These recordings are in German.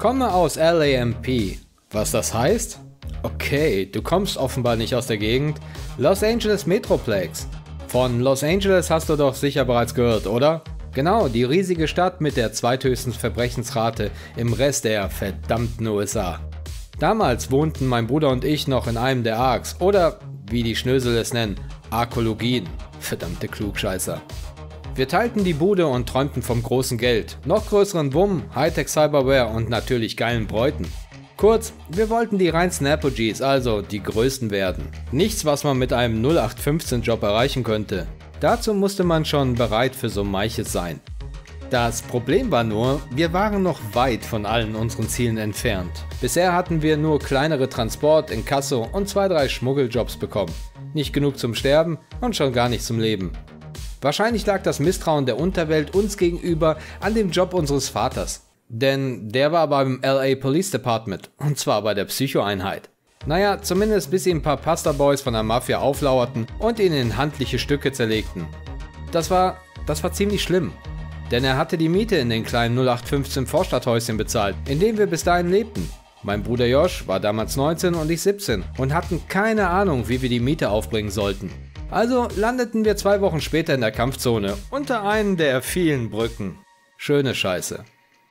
Komme aus LAMP. Was das heißt? Okay, du kommst offenbar nicht aus der Gegend. Los Angeles Metroplex. Von Los Angeles hast du doch sicher bereits gehört, oder? Genau, die riesige Stadt mit der zweithöchsten Verbrechensrate im Rest der verdammten USA. Damals wohnten mein Bruder und ich noch in einem der Arcs, oder wie die Schnösel es nennen, Arkologien. Verdammte Klugscheißer. Wir teilten die Bude und träumten vom großen Geld, noch größeren Wumm, Hightech Cyberware und natürlich geilen Bräuten. Kurz, wir wollten die reinsten Apogees, also die größten werden. Nichts, was man mit einem 0815 Job erreichen könnte. Dazu musste man schon bereit für so manches sein. Das Problem war nur, wir waren noch weit von allen unseren Zielen entfernt. Bisher hatten wir nur kleinere Transport, Inkasso und 2-3 Schmuggeljobs bekommen. Nicht genug zum Sterben und schon gar nicht zum Leben. Wahrscheinlich lag das Misstrauen der Unterwelt uns gegenüber an dem Job unseres Vaters. Denn der war beim LA Police Department, und zwar bei der Psycho-Einheit. Naja, zumindest bis ihm ein paar Pasta-Boys von der Mafia auflauerten und ihn in handliche Stücke zerlegten. Das war ziemlich schlimm. Denn er hatte die Miete in den kleinen 0815 Vorstadthäuschen bezahlt, in dem wir bis dahin lebten. Mein Bruder Josh war damals 19 und ich 17 und hatten keine Ahnung, wie wir die Miete aufbringen sollten. Also landeten wir 2 Wochen später in der Kampfzone, unter einem der vielen Brücken. Schöne Scheiße.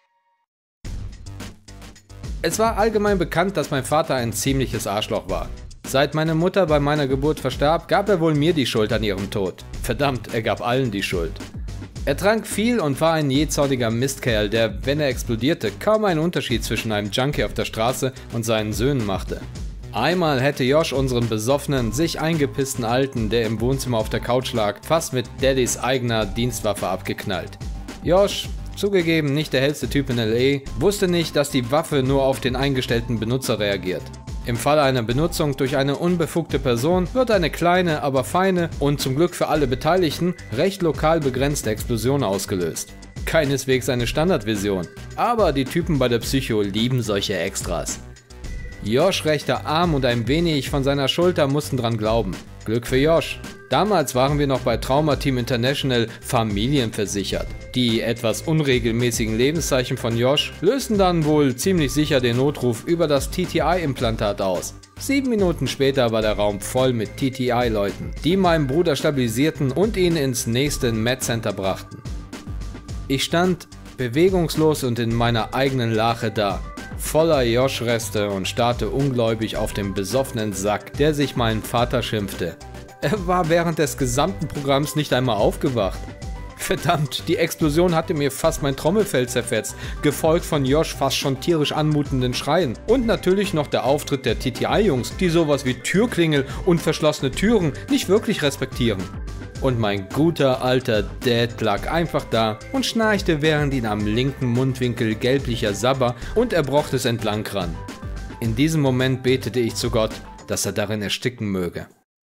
Es war allgemein bekannt, dass mein Vater ein ziemliches Arschloch war. Seit meine Mutter bei meiner Geburt verstarb, gab er wohl mir die Schuld an ihrem Tod. Verdammt, er gab allen die Schuld. Er trank viel und war ein jähzorniger Mistkerl, der, wenn er explodierte, kaum einen Unterschied zwischen einem Junkie auf der Straße und seinen Söhnen machte. Einmal hätte Josh unseren besoffenen, sich eingepissten Alten, der im Wohnzimmer auf der Couch lag, fast mit Daddys eigener Dienstwaffe abgeknallt. Josh, zugegeben nicht der hellste Typ in LA, wusste nicht, dass die Waffe nur auf den eingestellten Benutzer reagiert. Im Falle einer Benutzung durch eine unbefugte Person wird eine kleine, aber feine und zum Glück für alle Beteiligten recht lokal begrenzte Explosion ausgelöst. Keineswegs eine Standardvision, aber die Typen bei der Psycho lieben solche Extras. Josh' rechter Arm und ein wenig von seiner Schulter mussten dran glauben. Glück für Josh. Damals waren wir noch bei Trauma Team International familienversichert. Die etwas unregelmäßigen Lebenszeichen von Josh lösten dann wohl ziemlich sicher den Notruf über das TTI-Implantat aus. 7 Minuten später war der Raum voll mit TTI-Leuten, die meinen Bruder stabilisierten und ihn ins nächste Med-Center brachten. Ich stand bewegungslos und in meiner eigenen Lache da, voller Josh-Reste und starrte ungläubig auf den besoffenen Sack, der sich meinen Vater schimpfte. Er war während des gesamten Programms nicht einmal aufgewacht. Verdammt, die Explosion hatte mir fast mein Trommelfell zerfetzt, gefolgt von Josh fast schon tierisch anmutenden Schreien und natürlich noch der Auftritt der TTI-Jungs, die sowas wie Türklingel und verschlossene Türen nicht wirklich respektieren. Und mein guter alter Dad lag einfach da und schnarchte, während ihn am linken Mundwinkel gelblicher Sabber und Erbrochtes entlang rann. In diesem Moment betete ich zu Gott, dass er darin ersticken möge.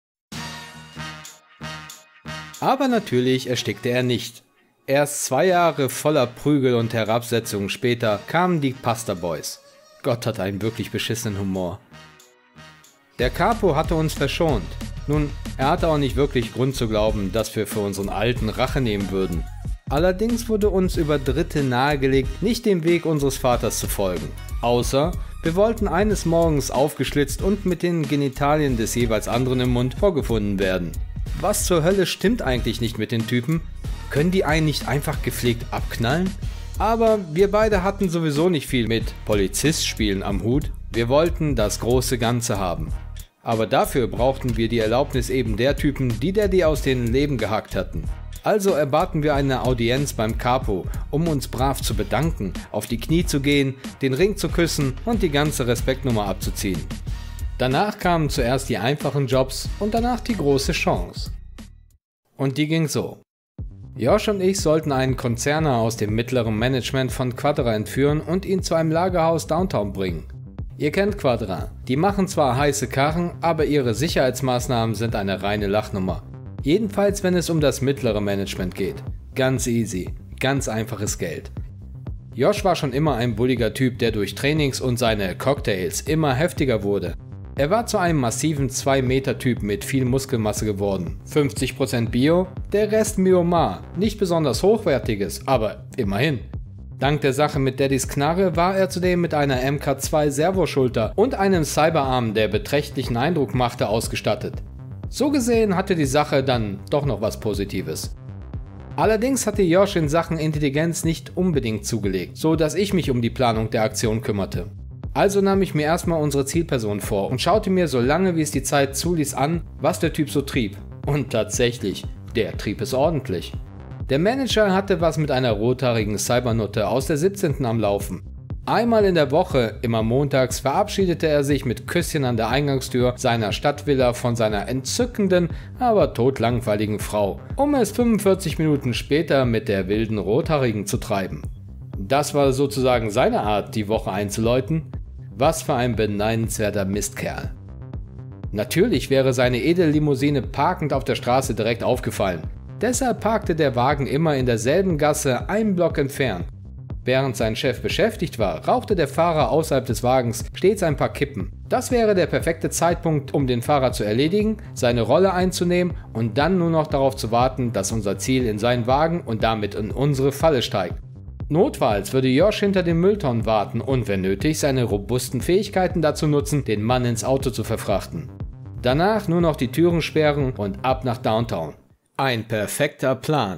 Aber natürlich erstickte er nicht. Erst 2 Jahre voller Prügel und Herabsetzungen später kamen die Pasta Boys. Gott hat einen wirklich beschissenen Humor. Der Capo hatte uns verschont. Nun, er hatte auch nicht wirklich Grund zu glauben, dass wir für unseren Alten Rache nehmen würden. Allerdings wurde uns über Dritte nahegelegt, nicht dem Weg unseres Vaters zu folgen. Außer, wir wollten eines Morgens aufgeschlitzt und mit den Genitalien des jeweils anderen im Mund vorgefunden werden. Was zur Hölle stimmt eigentlich nicht mit den Typen? Können die einen nicht einfach gepflegt abknallen? Aber wir beide hatten sowieso nicht viel mit Polizist-Spielen am Hut. Wir wollten das große Ganze haben. Aber dafür brauchten wir die Erlaubnis eben der Typen, die Daddy aus den Leben gehackt hatten. Also erbaten wir eine Audienz beim Capo, um uns brav zu bedanken, auf die Knie zu gehen, den Ring zu küssen und die ganze Respektnummer abzuziehen. Danach kamen zuerst die einfachen Jobs und danach die große Chance. Und die ging so. Josh und ich sollten einen Konzerner aus dem mittleren Management von Quadra entführen und ihn zu einem Lagerhaus Downtown bringen. Ihr kennt Quadra, die machen zwar heiße Karren, aber ihre Sicherheitsmaßnahmen sind eine reine Lachnummer. Jedenfalls wenn es um das mittlere Management geht. Ganz easy, ganz einfaches Geld. Josh war schon immer ein bulliger Typ, der durch Trainings und seine Cocktails immer heftiger wurde. Er war zu einem massiven 2-Meter-Typ mit viel Muskelmasse geworden. 50% Bio, der Rest Myomar, nicht besonders hochwertiges, aber immerhin. Dank der Sache mit Daddys Knarre war er zudem mit einer MK2 Servoschulter und einem Cyberarm, der beträchtlichen Eindruck machte, ausgestattet. So gesehen hatte die Sache dann doch noch was Positives. Allerdings hatte Josh in Sachen Intelligenz nicht unbedingt zugelegt, so dass ich mich um die Planung der Aktion kümmerte. Also nahm ich mir erstmal unsere Zielperson vor und schaute mir so lange wie es die Zeit zuließ an, was der Typ so trieb. Und tatsächlich, der trieb es ordentlich. Der Manager hatte was mit einer rothaarigen Cybernutte aus der 17. am Laufen. Einmal in der Woche, immer montags, verabschiedete er sich mit Küsschen an der Eingangstür seiner Stadtvilla von seiner entzückenden, aber todlangweiligen Frau, um es 45 Minuten später mit der wilden Rothaarigen zu treiben. Das war sozusagen seine Art, die Woche einzuläuten. Was für ein beneidenswerter Mistkerl. Natürlich wäre seine Edellimousine parkend auf der Straße direkt aufgefallen. Deshalb parkte der Wagen immer in derselben Gasse einen Block entfernt. Während sein Chef beschäftigt war, rauchte der Fahrer außerhalb des Wagens stets ein paar Kippen. Das wäre der perfekte Zeitpunkt, um den Fahrer zu erledigen, seine Rolle einzunehmen und dann nur noch darauf zu warten, dass unser Ziel in seinen Wagen und damit in unsere Falle steigt. Notfalls würde Josh hinter den Mülltonnen warten und, wenn nötig, seine robusten Fähigkeiten dazu nutzen, den Mann ins Auto zu verfrachten. Danach nur noch die Türen sperren und ab nach Downtown. Ein perfekter Plan.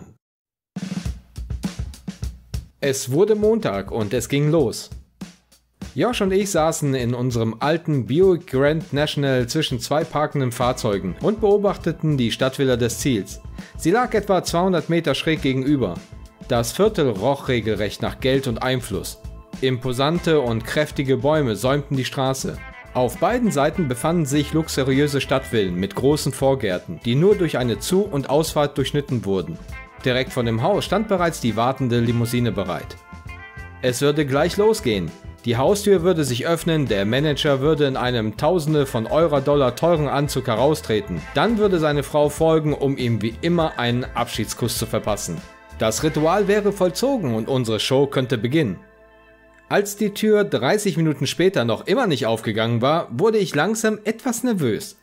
Es wurde Montag und es ging los. Josh und ich saßen in unserem alten Buick Grand National zwischen zwei parkenden Fahrzeugen und beobachteten die Stadtvilla des Ziels. Sie lag etwa 200 Meter schräg gegenüber. Das Viertel roch regelrecht nach Geld und Einfluss. Imposante und kräftige Bäume säumten die Straße. Auf beiden Seiten befanden sich luxuriöse Stadtvillen mit großen Vorgärten, die nur durch eine Zu- und Ausfahrt durchschnitten wurden. Direkt vor dem Haus stand bereits die wartende Limousine bereit. Es würde gleich losgehen. Die Haustür würde sich öffnen, der Manager würde in einem Tausende von Euro-Dollar teuren Anzug heraustreten. Dann würde seine Frau folgen, um ihm wie immer einen Abschiedskuss zu verpassen. Das Ritual wäre vollzogen und unsere Show könnte beginnen. Als die Tür 30 Minuten später noch immer nicht aufgegangen war, wurde ich langsam etwas nervös.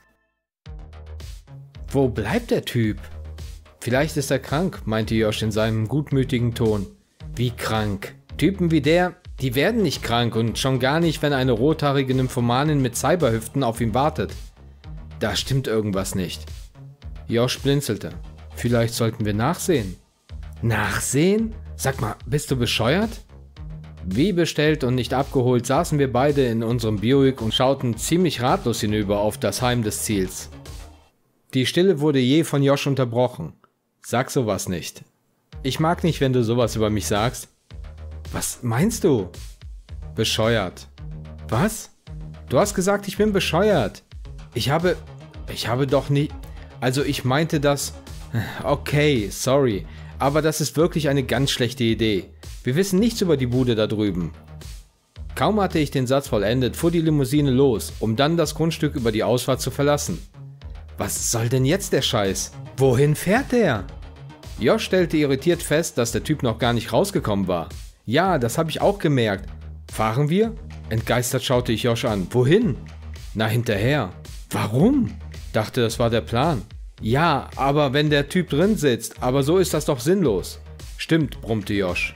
Wo bleibt der Typ? Vielleicht ist er krank, meinte Josh in seinem gutmütigen Ton. Wie krank? Typen wie der, die werden nicht krank und schon gar nicht, wenn eine rothaarige Nymphomanin mit Cyberhüften auf ihn wartet. Da stimmt irgendwas nicht. Josh blinzelte. Vielleicht sollten wir nachsehen. Nachsehen? Sag mal, bist du bescheuert? Wie bestellt und nicht abgeholt saßen wir beide in unserem Buick und schauten ziemlich ratlos hinüber auf das Heim des Ziels. Die Stille wurde je von Josh unterbrochen. Sag sowas nicht. Ich mag nicht, wenn du sowas über mich sagst. Was meinst du? Bescheuert. Was? Du hast gesagt, ich bin bescheuert. Ich habe doch nie... Also ich meinte das... Okay, sorry. Aber das ist wirklich eine ganz schlechte Idee. Wir wissen nichts über die Bude da drüben. Kaum hatte ich den Satz vollendet, fuhr die Limousine los, um dann das Grundstück über die Ausfahrt zu verlassen. Was soll denn jetzt der Scheiß? Wohin fährt der? Josh stellte irritiert fest, dass der Typ noch gar nicht rausgekommen war. Ja, das habe ich auch gemerkt. Fahren wir? Entgeistert schaute ich Josh an. Wohin? Na, hinterher. Warum? Dachte, das war der Plan. Ja, aber wenn der Typ drin sitzt, aber so ist das doch sinnlos. Stimmt, brummte Josh.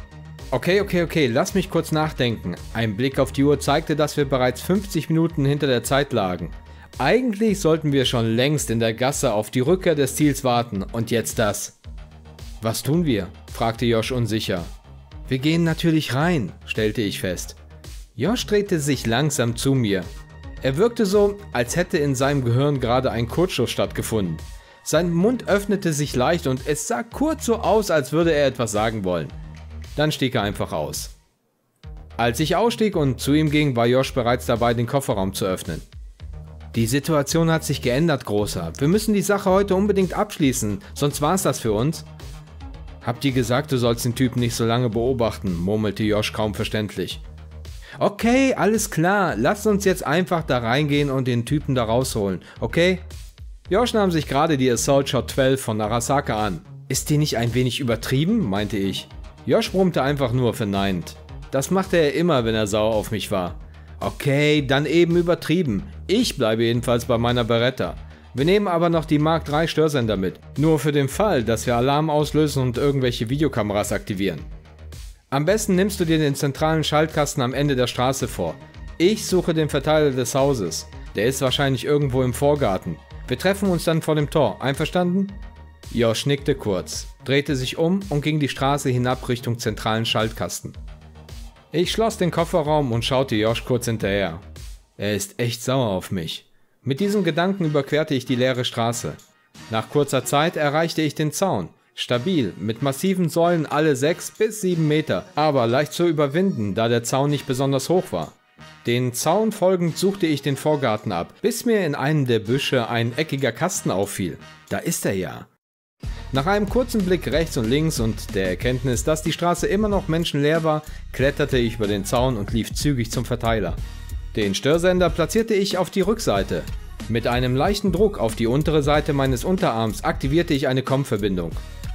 Okay, lass mich kurz nachdenken. Ein Blick auf die Uhr zeigte, dass wir bereits 50 Minuten hinter der Zeit lagen. Eigentlich sollten wir schon längst in der Gasse auf die Rückkehr des Ziels warten und jetzt das. Was tun wir? Fragte Josh unsicher. Wir gehen natürlich rein, stellte ich fest. Josh drehte sich langsam zu mir. Er wirkte so, als hätte in seinem Gehirn gerade ein Kurzschluss stattgefunden. Sein Mund öffnete sich leicht und es sah kurz so aus, als würde er etwas sagen wollen. Dann stieg er einfach aus. Als ich ausstieg und zu ihm ging, war Josh bereits dabei, den Kofferraum zu öffnen. Die Situation hat sich geändert, Großer. Wir müssen die Sache heute unbedingt abschließen, sonst war's das für uns. Hab dir gesagt, du sollst den Typen nicht so lange beobachten, murmelte Josh kaum verständlich. Okay, alles klar, lass uns jetzt einfach da reingehen und den Typen da rausholen, okay? Josh nahm sich gerade die Assault Shot 12 von Arasaka an. Ist die nicht ein wenig übertrieben, meinte ich. Josh brummte einfach nur verneinend. Das machte er immer, wenn er sauer auf mich war. Okay, dann eben übertrieben. Ich bleibe jedenfalls bei meiner Beretta. Wir nehmen aber noch die Mark III Störsender mit. Nur für den Fall, dass wir Alarm auslösen und irgendwelche Videokameras aktivieren. Am besten nimmst du dir den zentralen Schaltkasten am Ende der Straße vor. Ich suche den Verteiler des Hauses. Der ist wahrscheinlich irgendwo im Vorgarten. Wir treffen uns dann vor dem Tor, einverstanden? Josh nickte kurz, drehte sich um und ging die Straße hinab Richtung zentralen Schaltkasten. Ich schloss den Kofferraum und schaute Josh kurz hinterher. Er ist echt sauer auf mich. Mit diesem Gedanken überquerte ich die leere Straße. Nach kurzer Zeit erreichte ich den Zaun. Stabil, mit massiven Säulen alle 6 bis 7 Meter, aber leicht zu überwinden, da der Zaun nicht besonders hoch war. Den Zaun folgend suchte ich den Vorgarten ab, bis mir in einem der Büsche ein eckiger Kasten auffiel. Da ist er ja. Nach einem kurzen Blick rechts und links und der Erkenntnis, dass die Straße immer noch menschenleer war, kletterte ich über den Zaun und lief zügig zum Verteiler. Den Störsender platzierte ich auf die Rückseite. Mit einem leichten Druck auf die untere Seite meines Unterarms aktivierte ich eine COM-Verbindung.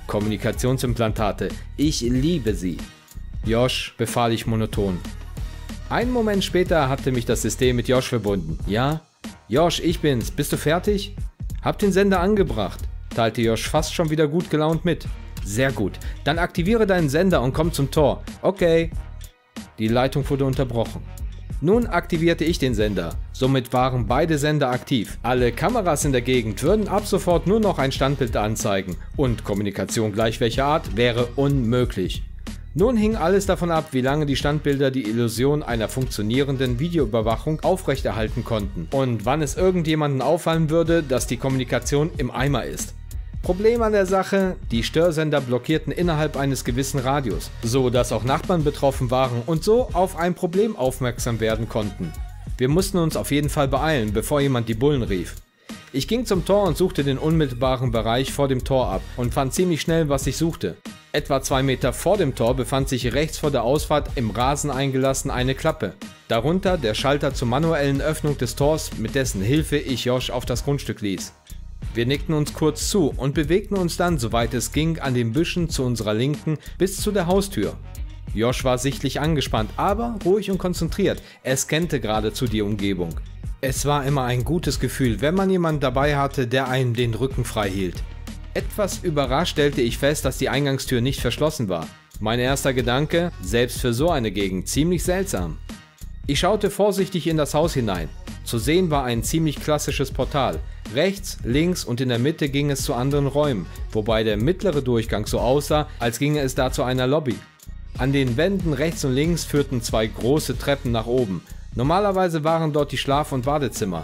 Kommunikationsimplantate, ich liebe sie. Josh, befahl ich monoton. Einen Moment später hatte mich das System mit Josh verbunden. Ja? Josh, ich bin's. Bist du fertig? Hab den Sender angebracht, teilte Josh fast schon wieder gut gelaunt mit. Sehr gut. Dann aktiviere deinen Sender und komm zum Tor. Okay. Die Leitung wurde unterbrochen. Nun aktivierte ich den Sender. Somit waren beide Sender aktiv. Alle Kameras in der Gegend würden ab sofort nur noch ein Standbild anzeigen und Kommunikation gleich welcher Art wäre unmöglich. Nun hing alles davon ab, wie lange die Standbilder die Illusion einer funktionierenden Videoüberwachung aufrechterhalten konnten und wann es irgendjemanden auffallen würde, dass die Kommunikation im Eimer ist. Problem an der Sache, die Störsender blockierten innerhalb eines gewissen Radius, so dass auch Nachbarn betroffen waren und so auf ein Problem aufmerksam werden konnten. Wir mussten uns auf jeden Fall beeilen, bevor jemand die Bullen rief. Ich ging zum Tor und suchte den unmittelbaren Bereich vor dem Tor ab und fand ziemlich schnell, was ich suchte. Etwa 2 Meter vor dem Tor befand sich rechts vor der Ausfahrt im Rasen eingelassen eine Klappe. Darunter der Schalter zur manuellen Öffnung des Tors, mit dessen Hilfe ich Josh auf das Grundstück ließ. Wir nickten uns kurz zu und bewegten uns dann, soweit es ging, an den Büschen zu unserer Linken bis zu der Haustür. Josh war sichtlich angespannt, aber ruhig und konzentriert. Er scannte geradezu die Umgebung. Es war immer ein gutes Gefühl, wenn man jemanden dabei hatte, der einem den Rücken frei hielt. Etwas überrascht stellte ich fest, dass die Eingangstür nicht verschlossen war. Mein erster Gedanke, selbst für so eine Gegend, ziemlich seltsam. Ich schaute vorsichtig in das Haus hinein. Zu sehen war ein ziemlich klassisches Portal. Rechts, links und in der Mitte ging es zu anderen Räumen, wobei der mittlere Durchgang so aussah, als ginge es da zu einer Lobby. An den Wänden rechts und links führten 2 große Treppen nach oben. Normalerweise waren dort die Schlaf- und Badezimmer.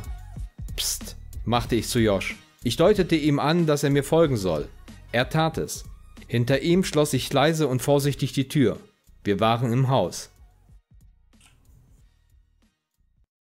Psst, machte ich zu Josh. Ich deutete ihm an, dass er mir folgen soll. Er tat es. Hinter ihm schloss ich leise und vorsichtig die Tür. Wir waren im Haus.